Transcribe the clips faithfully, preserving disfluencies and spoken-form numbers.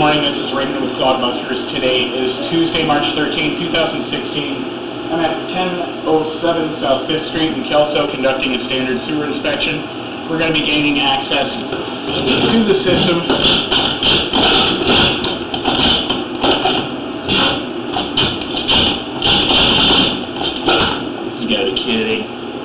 morning, this is Raymond with Cloudbusters. Today is Tuesday, March thirteenth, two thousand sixteen. I'm at ten oh seven South fifth Street in Kelso conducting a standard sewer inspection. We're going to be gaining access to the system. You gotta be kidding.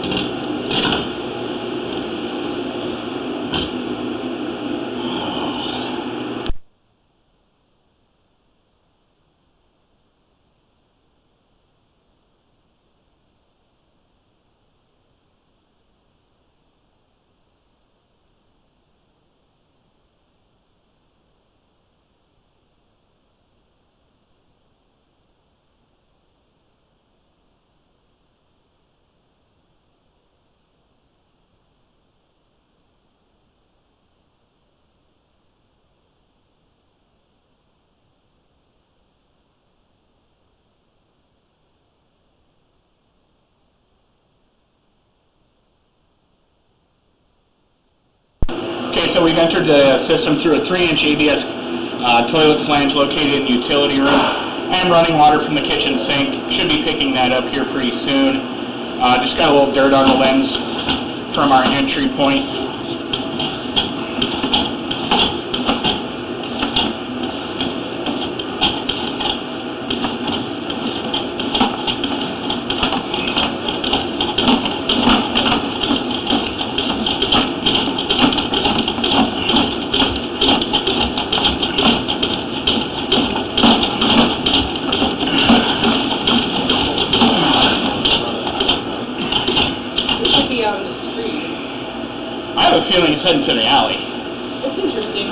Okay, so we've entered the system through a three inch A B S uh, toilet flange located in the utility room. I am running water from the kitchen sink. Should be picking that up here pretty soon. Uh, just got a little dirt on the lens from our entry point. Out in the street. I have a feeling it's heading to the alley. It's interesting.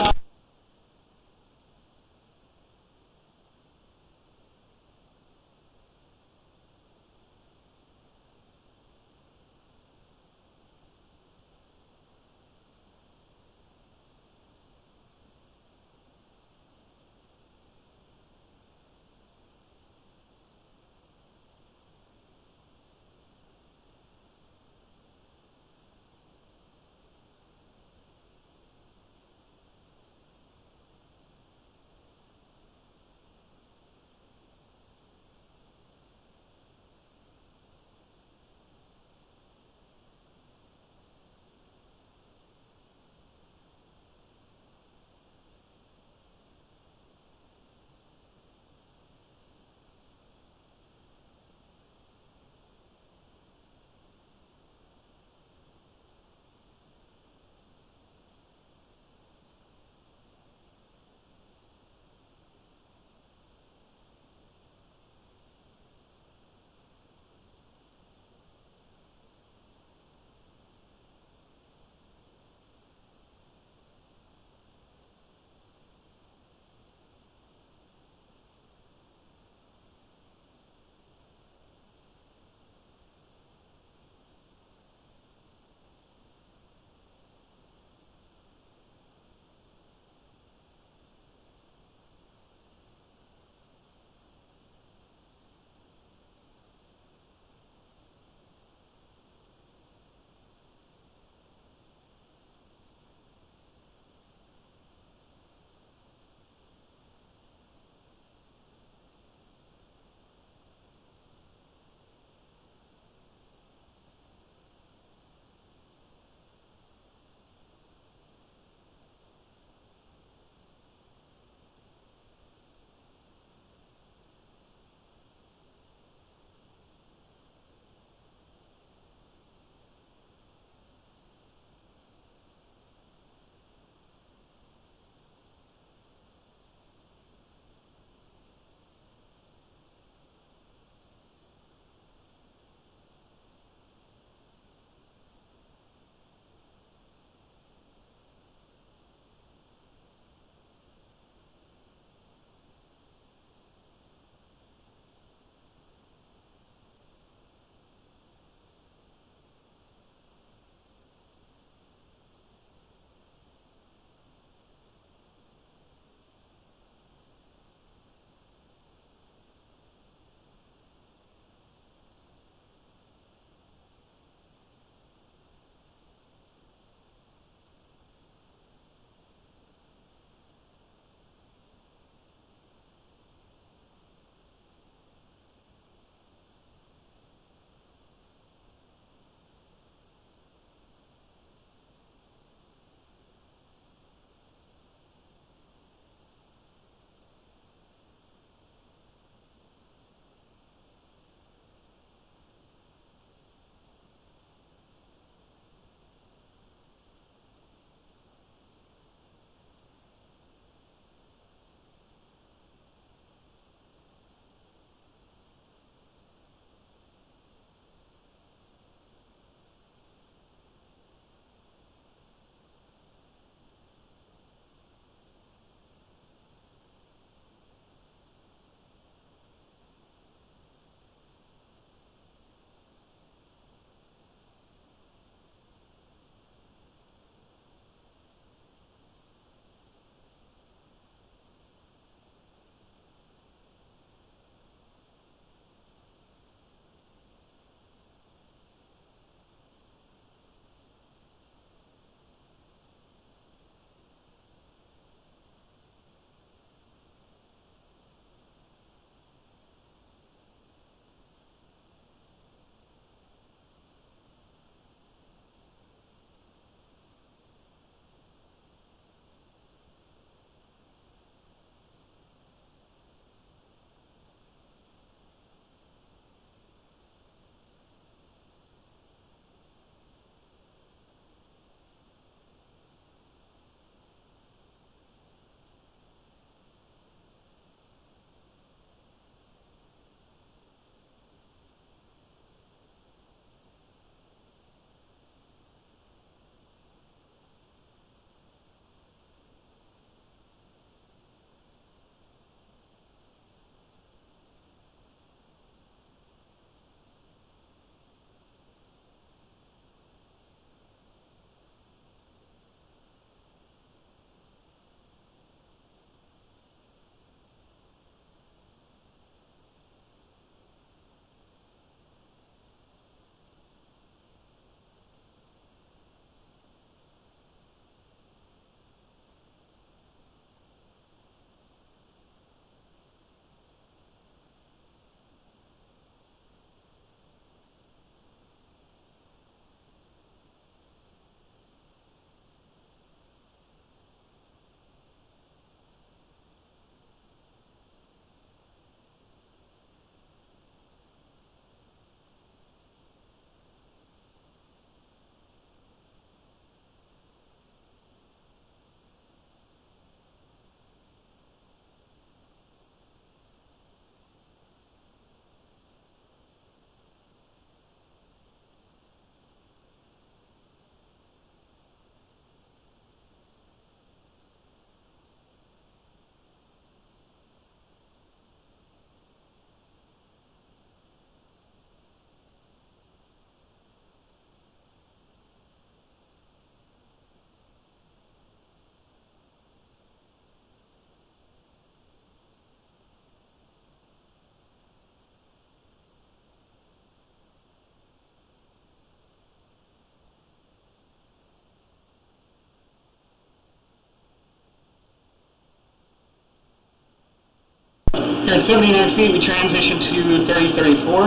Here at seventy-nine feet, we transition to thirty thirty-four.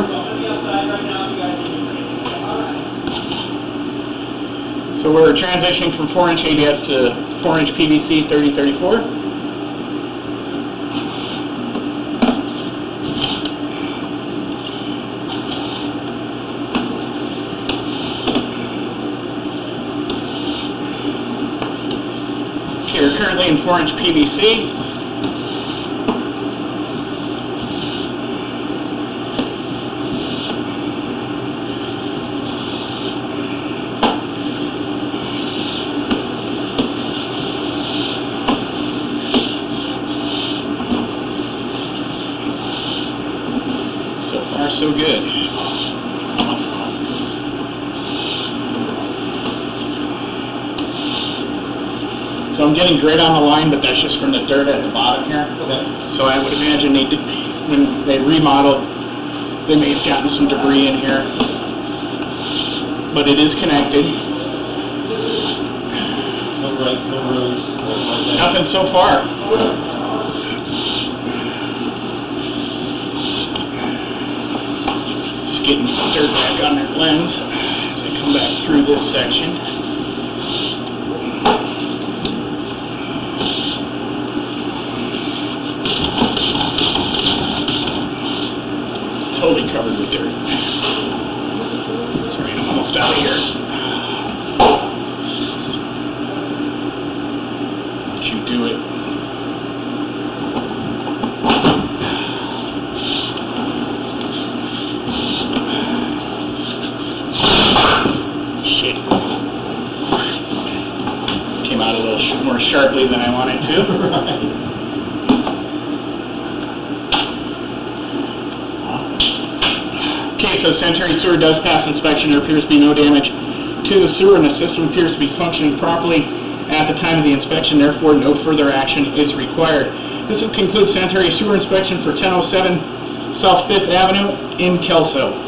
So we're transitioning from four inch A B S to four inch P V C thirty thirty-four. Okay, we're currently in four inch P V C. So good. So I'm getting grit on the line, but that's just from the dirt at the bottom here. Okay. So I would imagine they did, when they remodeled, they may have gotten some debris in here. But it is connected. No breaks, no roots, no like that. Nothing so far. Getting some dirt back on that lens as I come back through this section. Totally covered with dirt. Sorry, I'm almost out of here. Let you do it. Came out a little sh more sharply than I wanted to. Okay, so Century Sewer does pass inspection. There appears to be no damage to the sewer, and the system appears to be functioning properly at the time of the inspection. Therefore, no further action is required. This will conclude sanitary sewer inspection for ten oh seven South Fifth Avenue in Kelso.